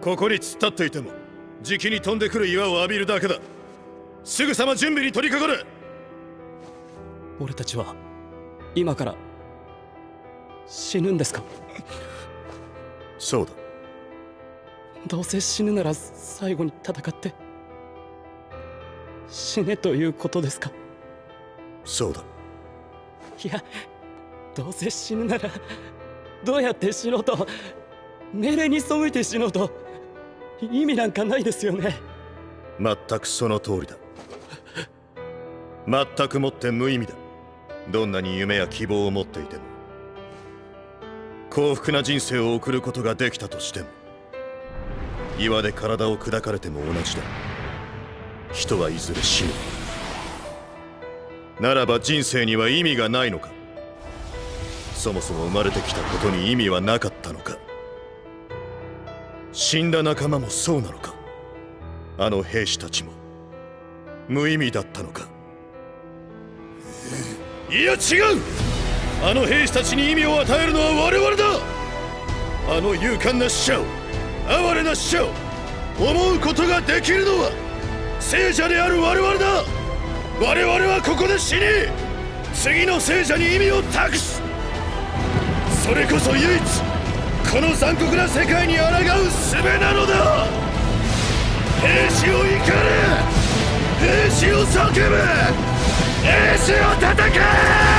ここに突っ立っていてもじきに飛んでくる岩を浴びるだけだ。すぐさま準備に取り掛かる。 俺たちは今から死ぬんですか？ そうだ。 どうせ死ぬなら最後に戦って死ねということですか？ そうだ。 いや、どうせ死ぬならどうやって死のうと、命令に背いて死のうと意味なんかないですよね。 全くその通りだ。全くもって無意味だ。どんなに夢や希望を持っていても、幸福な人生を送ることができたとしても、岩で体を砕かれても同じだ。人はいずれ死ぬ。ならば人生には意味がないのか？そもそも生まれてきたことに意味はなかったのか？死んだ仲間もそうなのか？あの兵士たちも無意味だったのか？いや違う！あの兵士たちに意味を与えるのは我々だ。あの勇敢な死者を、哀れな死者を思うことができるのは聖者である我々だ。我々はここで死に、次の聖者に意味を託す。それこそ唯一この残酷な世界に抗う術なのだ。兵士を怒れ、兵士を叫べ、兵士を戦え。